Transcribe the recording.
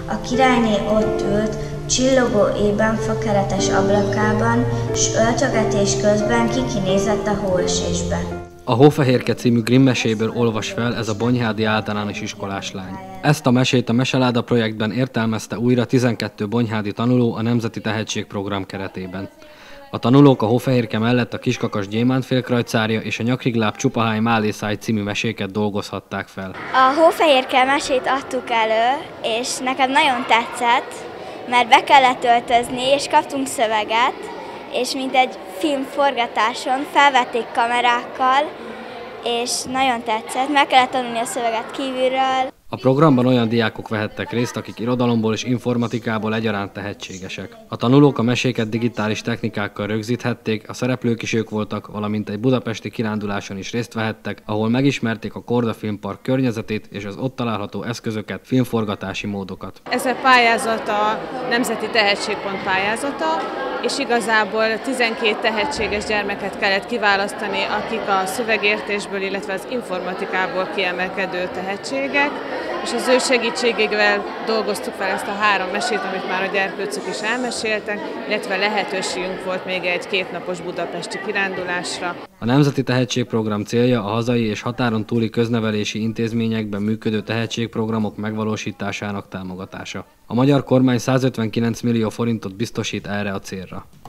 A királyné ott ült, csillogó ében fakeretes ablakában, s öltögetés közben kinézett a hóesésbe. A Hófehérke című Grimm meséből olvas fel ez a bonyhádi általános iskolás lány. Ezt a mesét a Meseláda projektben értelmezte újra 12 bonyhádi tanuló a Nemzeti Tehetségprogram keretében. A tanulók a Hófehérke mellett a Kiskakas gyémántfélkrajcárja és a Nyakrigláb Csupaháj Málészáj című meséket dolgozhatták fel. A Hófehérke mesét adtuk elő, és nekem nagyon tetszett, mert be kellett öltözni, és kaptunk szöveget, és mint egy filmforgatáson felvették kamerákkal, és nagyon tetszett, meg kellett tanulni a szöveget kívülről. A programban olyan diákok vehettek részt, akik irodalomból és informatikából egyaránt tehetségesek. A tanulók a meséket digitális technikákkal rögzíthették, a szereplők is ők voltak, valamint egy budapesti kiránduláson is részt vehettek, ahol megismerték a Korda Filmpark környezetét és az ott található eszközöket, filmforgatási módokat. Ez a pályázat a Nemzeti Tehetségpont pályázata, és igazából 12 tehetséges gyermeket kellett kiválasztani, akik a szövegértésből, illetve az informatikából kiemelkedő tehetségek, és az ő segítségével dolgoztuk fel ezt a 3 mesét, amit már a gyerkőcök is elmeséltek, illetve lehetőségünk volt még egy 2 napos budapesti kirándulásra. A Nemzeti Tehetségprogram célja a hazai és határon túli köznevelési intézményekben működő tehetségprogramok megvalósításának támogatása. A magyar kormány 159 millió forintot biztosít erre a célra.